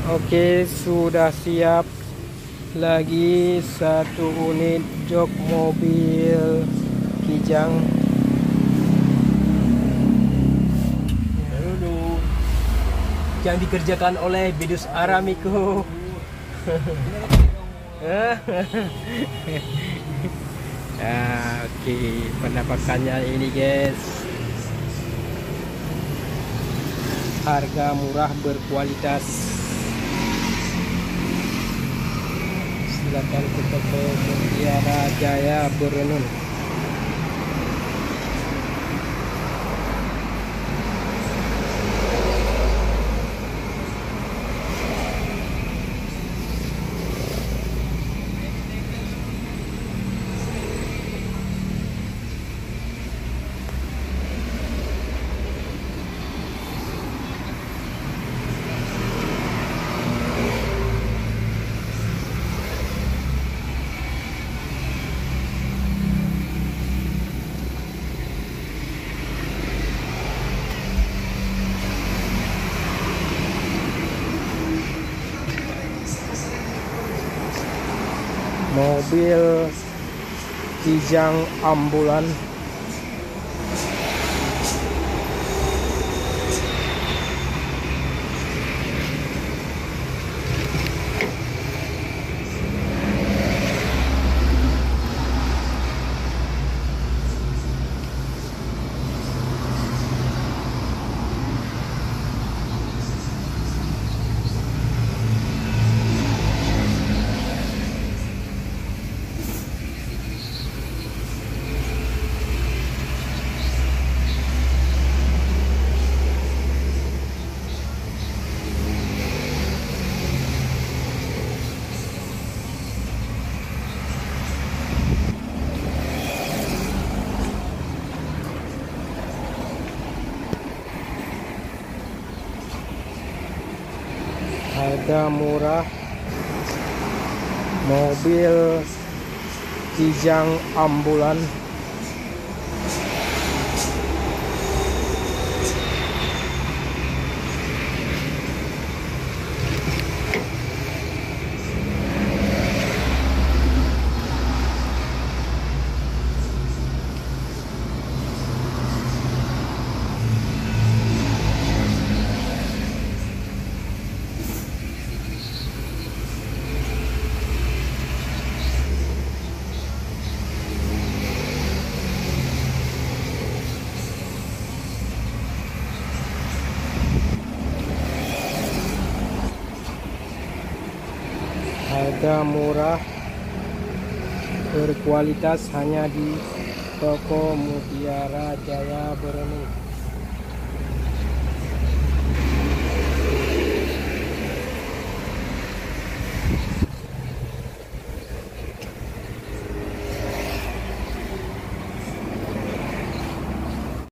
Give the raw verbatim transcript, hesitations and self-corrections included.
Oke, sudah siap lagi satu unit jok mobil Kijang. Dulu yang dikerjakan oleh Bidus Aramiko. Nah, oke, penampakannya ini guys. Harga murah berkualitas. Silakan ke toko Mutiara Jaya Berenun. Mobil Kijang ambulan. Harga murah mobil Kijang ambulan. Harga murah berkualitas hanya di toko Mutiara Jaya Berenun.